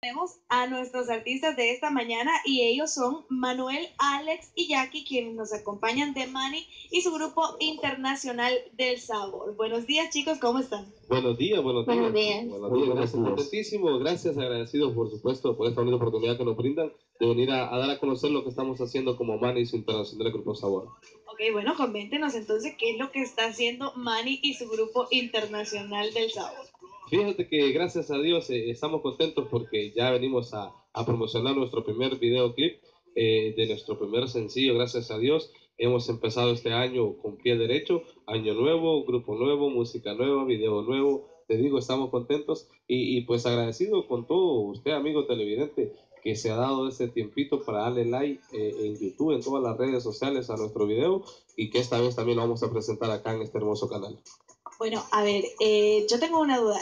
Tenemos a nuestros artistas de esta mañana y ellos son Manuel, Alex y Jackie, quienes nos acompañan de Manny y su grupo internacional del sabor. Buenos días, chicos, ¿cómo están? Buenos días, buenos días. Buenos días. Buenos días, gracias, contentísimo, gracias, agradecidos por supuesto por esta bonita oportunidad que nos brindan de venir a dar a conocer lo que estamos haciendo como Manny y su internacional grupo Sabor. Ok, bueno, coméntenos entonces qué es lo que está haciendo Manny y su grupo internacional del sabor. Fíjate que gracias a Dios estamos contentos porque ya venimos a promocionar nuestro primer videoclip de nuestro primer sencillo, gracias a Dios. Hemos empezado este año con pie derecho, año nuevo, grupo nuevo, música nueva, video nuevo. Te digo, estamos contentos y pues agradecido con todo usted, amigo televidente, que se ha dado ese tiempito para darle like en YouTube, en todas las redes sociales a nuestro video y que esta vez también lo vamos a presentar acá en este hermoso canal. Bueno, a ver, yo tengo una duda.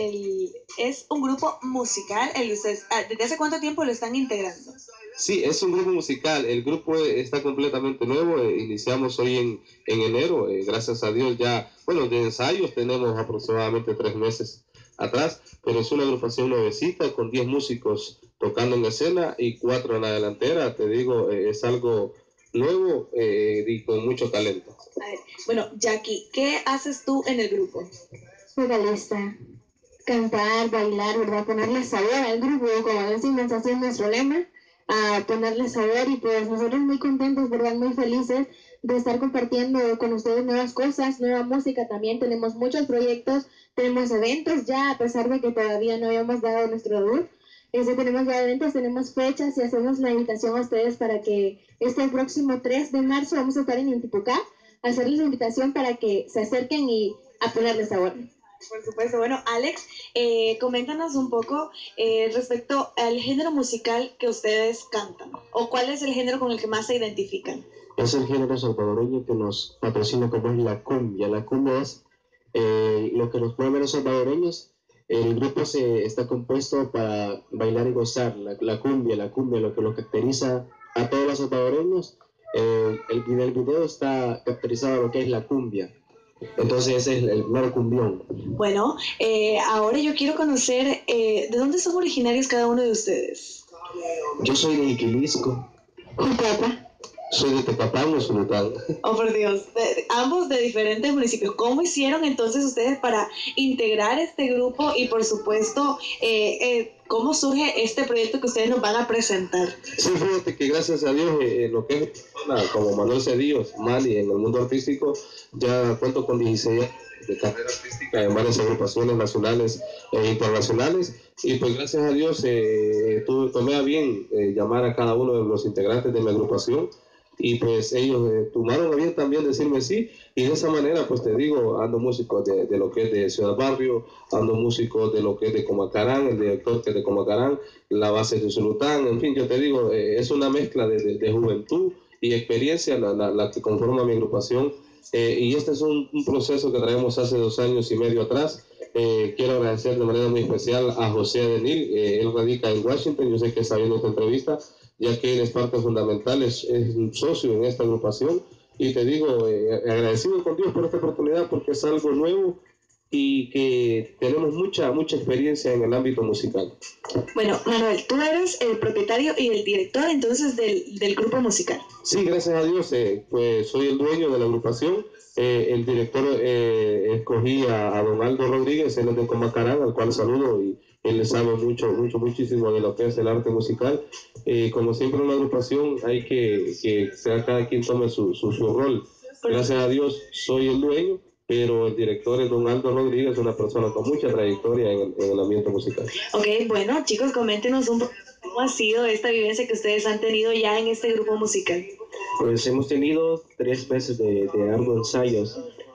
¿Es un grupo musical? ¿Desde hace cuánto tiempo lo están integrando? Sí, es un grupo musical. El grupo está completamente nuevo. Iniciamos hoy en enero. Gracias a Dios ya, bueno, de ensayos tenemos aproximadamente 3 meses atrás, pero es una agrupación nuevecita con 10 músicos tocando en la escena y 4 en la delantera. Te digo, es algo nuevo y con mucho talento. A ver, bueno, Jackie, ¿qué haces tú en el grupo? Vocalista, cantar, bailar, ¿verdad? Ponerle sabor al grupo, como decimos, así es nuestro lema, a ponerle sabor y pues nosotros muy contentos, ¿verdad? Muy felices de estar compartiendo con ustedes nuevas cosas, nueva música también. Tenemos muchos proyectos, tenemos eventos ya, a pesar de que todavía no habíamos dado nuestro debut. Tenemos ya eventos, tenemos fechas y hacemos la invitación a ustedes para que este próximo 3 de marzo vamos a estar en Intipucá, hacerles la invitación para que se acerquen y a ponerle sabor. Por supuesto. Bueno, Alex, coméntanos un poco respecto al género musical que ustedes cantan, o cuál es el género con el que más se identifican. Es el género salvadoreño que nos patrocina, como es la cumbia. La cumbia es lo que nos mueve a los salvadoreños. El grupo está compuesto para bailar y gozar. La cumbia, lo que lo caracteriza a todos los salvadoreños. El video está caracterizado a lo que es la cumbia. Entonces ese es el mero cumbión. Bueno, ahora yo quiero conocer de dónde son originarios cada uno de ustedes. Yo soy de Iquilisco. Jucapa. Soy de Tepapán, Usulután. Oh, por Dios, ambos de diferentes municipios. ¿Cómo hicieron entonces ustedes para integrar este grupo y por supuesto cómo surge este proyecto que ustedes nos van a presentar? Sí, fíjate que gracias a Dios lo que es como Manuel Cedillos, Manny, en el mundo artístico, ya cuento con 16 años de carrera artística en varias agrupaciones nacionales e internacionales y pues gracias a Dios tomé a bien llamar a cada uno de los integrantes de mi agrupación y pues ellos tomaron a bien también decirme sí y de esa manera pues te digo, ando músicos de lo que es de Ciudad Barrio, ando músicos de lo que es de Comacarán, el director que es de Comacarán, la base de Usulután, en fin, yo te digo, es una mezcla de juventud y experiencia la que conforma mi agrupación y este es un proceso que traemos hace 2 años y medio atrás. Quiero agradecer de manera muy especial a José Adenil, él radica en Washington, yo sé que está viendo esta entrevista, ya que él es parte fundamental, es un socio en esta agrupación y te digo, agradecido con Dios por esta oportunidad porque es algo nuevo y que tenemos mucha experiencia en el ámbito musical. Bueno, Manuel, tú eres el propietario y el director entonces del grupo musical. Sí, gracias a Dios, pues soy el dueño de la agrupación. El director escogí a don Aldo Rodríguez, él es de Comacarán, al cual saludo y él le sabe muchísimo de lo que es el arte musical. Como siempre en una agrupación hay que cada quien tome su rol. Gracias a Dios soy el dueño, pero el director es don Aldo Rodríguez, una persona con mucha trayectoria en el ambiente musical. Ok, bueno, chicos, coméntenos un poco cómo ha sido esta vivencia que ustedes han tenido ya en este grupo musical. Pues hemos tenido 3 meses de arduos ensayos,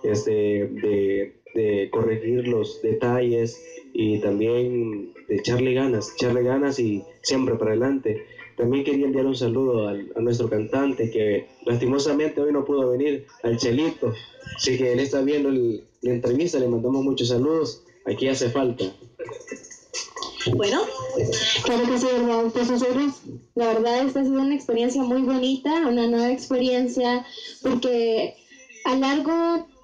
de corregir los detalles y también de echarle ganas y siempre para adelante. También quería enviar un saludo a nuestro cantante que lastimosamente hoy no pudo venir, al Chelito. Así que él está viendo la entrevista, le mandamos muchos saludos, aquí hace falta. Bueno, Claro que sí, ¿verdad? Pues nosotros, la verdad, esta ha sido una experiencia muy bonita, una nueva experiencia, porque a largo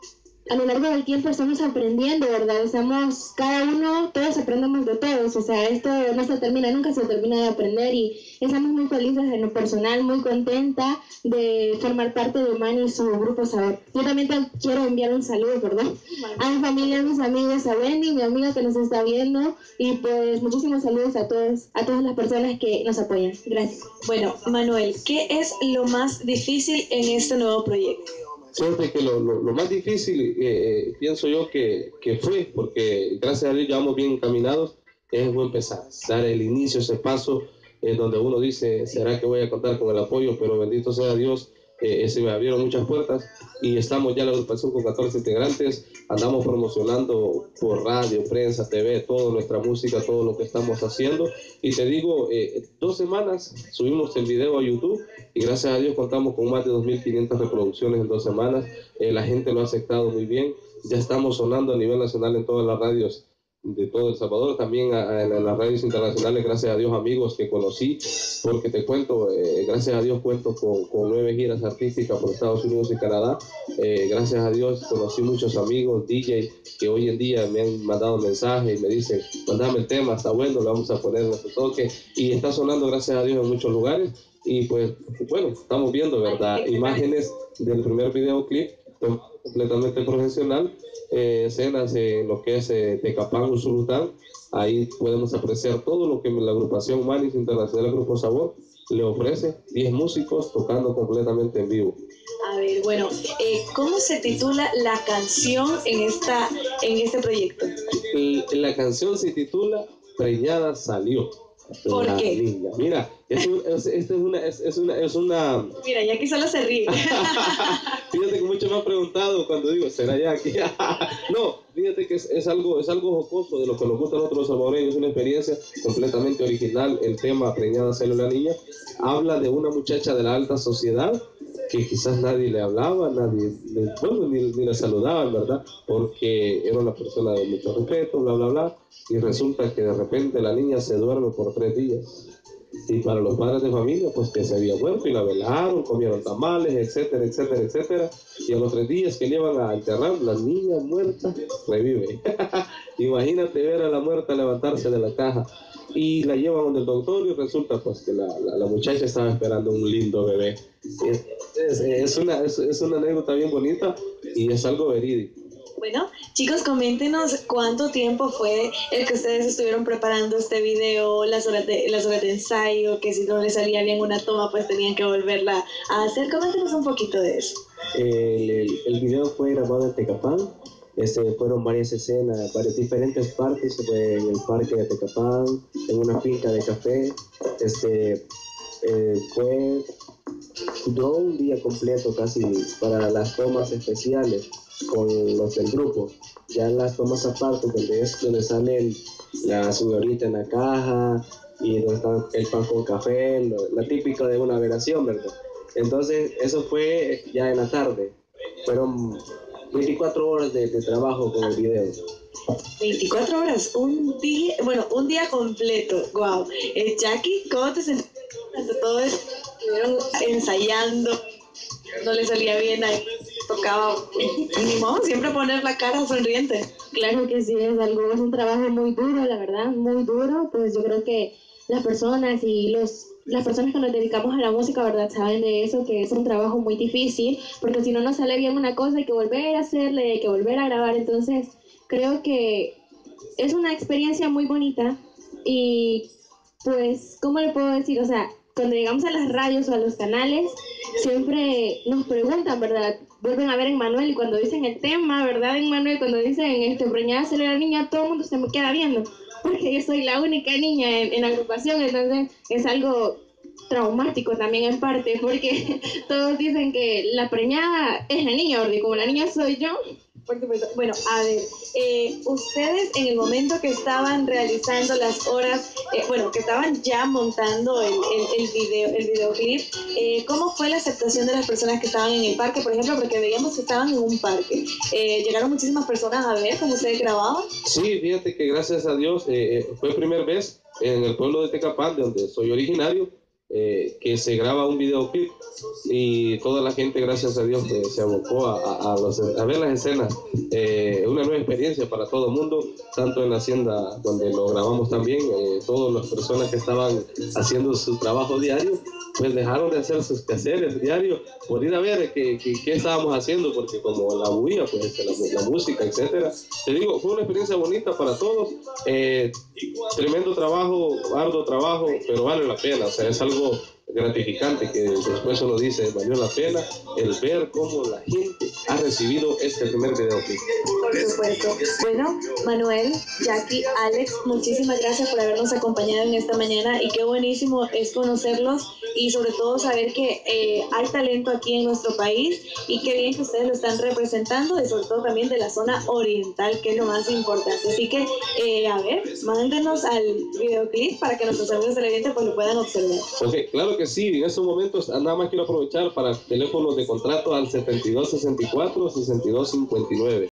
a lo largo del tiempo estamos aprendiendo, ¿verdad? Estamos, cada uno, todos aprendemos de todos, o sea, esto no se termina, nunca se termina de aprender y estamos muy felices en lo personal, muy contenta de formar parte de Manny y su grupo Sabor. Yo también quiero enviar un saludo, perdón, a mi familia, a mis amigos, a Wendy, mi amiga que nos está viendo, y pues muchísimos saludos a todas las personas que nos apoyan. Gracias. Bueno, Manuel, ¿qué es lo más difícil en este nuevo proyecto? Fíjate que lo más difícil, pienso yo que fue, porque gracias a Dios ya vamos bien encaminados, es empezar, dar el inicio, ese paso, donde uno dice, ¿será que voy a contar con el apoyo? Pero bendito sea Dios, se me abrieron muchas puertas y estamos ya en la agrupación con 14 integrantes, andamos promocionando por radio, prensa, TV, toda nuestra música, todo lo que estamos haciendo. Y te digo, 2 semanas subimos el video a YouTube y gracias a Dios contamos con más de 2.500 reproducciones en 2 semanas. La gente lo ha aceptado muy bien, ya estamos sonando a nivel nacional en todas las radios de todo El Salvador, también en las radios internacionales, gracias a Dios, amigos que conocí, porque te cuento, gracias a Dios cuento con 9 giras artísticas por Estados Unidos y Canadá. Gracias a Dios conocí muchos amigos, DJ, que hoy en día me han mandado mensajes y me dicen, mandame el tema, está bueno, le vamos a poner nuestro toque, y está sonando, gracias a Dios, en muchos lugares. Y pues, bueno, estamos viendo, ¿verdad? Imágenes del primer videoclip, completamente profesional, escenas en lo que es Tecapán, Usulután. Ahí podemos apreciar todo lo que la agrupación Manny Internacional Grupo Sabor le ofrece, 10 músicos tocando completamente en vivo. A ver, bueno, ¿cómo se titula la canción en este proyecto? La canción se titula Preñada Salió. ¿Por qué? Niña. Mira, es una... Mira, Jackie solo se ríe. Fíjate que muchos me han preguntado cuando digo, ¿será Jackie? No, fíjate que es algo jocoso de lo que nos gusta a nosotros los salvadoreños, es una experiencia completamente original. El tema Preñada Salió la Niña habla de una muchacha de la alta sociedad que quizás nadie le hablaba, ni le saludaban, ¿verdad? Porque era una persona de mucho respeto, bla, bla, bla, y resulta que de repente la niña se duerme por 3 días. Y para los padres de familia, pues que se había muerto y la velaron, comieron tamales, etcétera, etcétera, etcétera. Y a los 3 días que le iban a enterrar, la niña muerta revive. Imagínate ver a la muerta levantarse de la caja. Y la llevan donde el doctor y resulta pues que la muchacha estaba esperando un lindo bebé. Es una anécdota bien bonita y es algo verídico. Bueno, chicos, coméntenos cuánto tiempo fue el que ustedes estuvieron preparando este video, las horas de ensayo, que si no les salía bien una toma, pues tenían que volverla a hacer. Coméntenos un poquito de eso. El video fue grabado en Tecapán. Fueron varias escenas, varias diferentes partes, fue en el parque de Tecapán, en una finca de café. Duró un día completo casi para las tomas especiales con los del grupo. Ya en las tomas aparte, donde sale la señorita en la caja y donde está el pan con café, la típica de una velación, ¿verdad? Entonces eso fue ya en la tarde. Fueron 24 horas de trabajo con el video. 24 horas, un día completo. Wow. Jackie, ¿cómo te sentiste durante todo esto? Estuvieron ensayando, no le salía bien ahí, tocaba, ni modo, siempre poner la cara sonriente. Claro que sí, es un trabajo muy duro, la verdad, muy duro. Pues yo creo que las personas las personas que nos dedicamos a la música, ¿verdad?, saben de eso, que es un trabajo muy difícil, porque si no nos sale bien una cosa hay que volver a hacerle, hay que volver a grabar. Entonces creo que es una experiencia muy bonita y pues, ¿cómo le puedo decir? O sea, cuando llegamos a las radios o a los canales, siempre nos preguntan, ¿verdad? Vuelven a ver en Manuel y cuando dicen el tema, ¿verdad? En Manuel, cuando dicen Preñada Salió la Niña, todo el mundo se me queda viendo, porque yo soy la única niña en la agrupación. Entonces es algo traumático también en parte, porque todos dicen que la preñada es la niña, porque como la niña soy yo. Bueno, a ver, ustedes en el momento que estaban realizando las horas, que estaban ya montando el videoclip, ¿cómo fue la aceptación de las personas que estaban en el parque, por ejemplo? Porque veíamos que estaban en un parque. ¿Llegaron muchísimas personas a ver cómo ustedes grababan? Sí, fíjate que gracias a Dios fue primera vez en el pueblo de Tecapán, de donde soy originario. que se graba un videoclip y toda la gente, gracias a Dios, se abocó a ver las escenas. Una nueva experiencia para todo el mundo, tanto en la hacienda donde lo grabamos también. Todas las personas que estaban haciendo su trabajo diario, pues dejaron de hacer sus quehaceres diarios por ir a ver qué estábamos haciendo, porque como la bulla, pues la música, etcétera. Te digo, fue una experiencia bonita para todos. Tremendo trabajo, arduo trabajo, pero vale la pena. O sea, es algo gratificante que después uno dice, valió la pena el ver cómo la gente ha recibido este primer videoclip. Por supuesto. Bueno, Manuel, Jackie, Alex, muchísimas gracias por habernos acompañado en esta mañana y qué buenísimo es conocerlos y sobre todo saber que hay talento aquí en nuestro país y qué bien que ustedes lo están representando y sobre todo también de la zona oriental, que es lo más importante. Así que, a ver, mándenos al videoclip para que nuestros amigos televidentes pues lo puedan observar. Ok, claro que sí. En estos momentos nada más quiero aprovechar para teléfonos de contrato al 7264-6259.